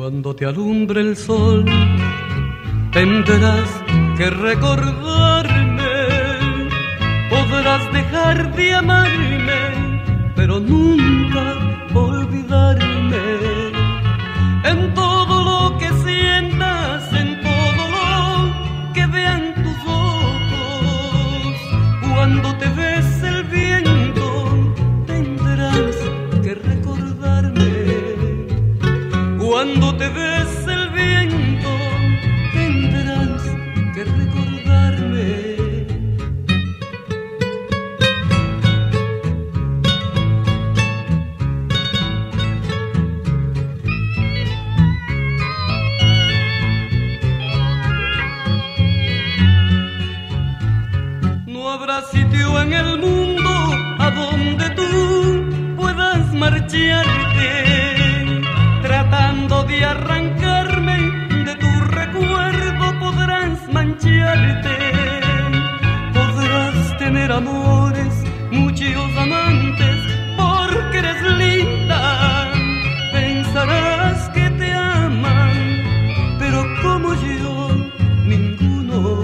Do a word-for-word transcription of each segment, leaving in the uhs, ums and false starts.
Cuando te alumbre el sol, tendrás que recordarme. Podrás dejar de amarme, pero nunca olvidarme. En todo lo que sientas, en todo lo que vean tus ojos, cuando te bese el viento, tendrás que recordarme. Cuando te bese el viento, tendrás que recordarme. No habrá sitio en el mundo a donde tú puedas marcharte, tratando de arrancarme de tu recuerdo. Podrás mancharte, podrás tener amores, muchos amantes, porque eres linda. Pensarás que te aman, pero como yo, ninguno.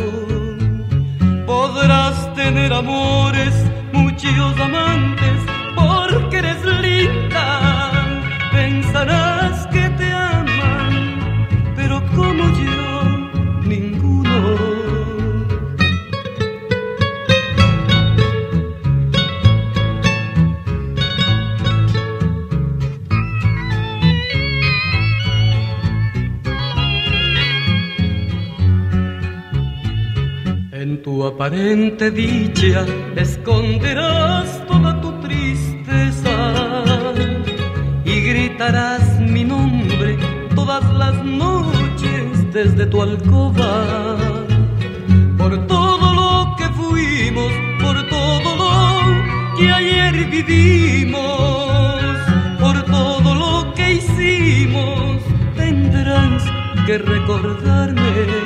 Podrás tener amores, muchos amantes, porque eres linda. Pensarás que te aman, pero como yo, ninguno. En tu aparente dicha esconderás toda tu tristeza y gritarás mi nombre todas las noches desde tu alcoba. Por todo lo que fuimos, por todo lo que ayer vivimos, por todo lo que hicimos, tendrás que recordarme.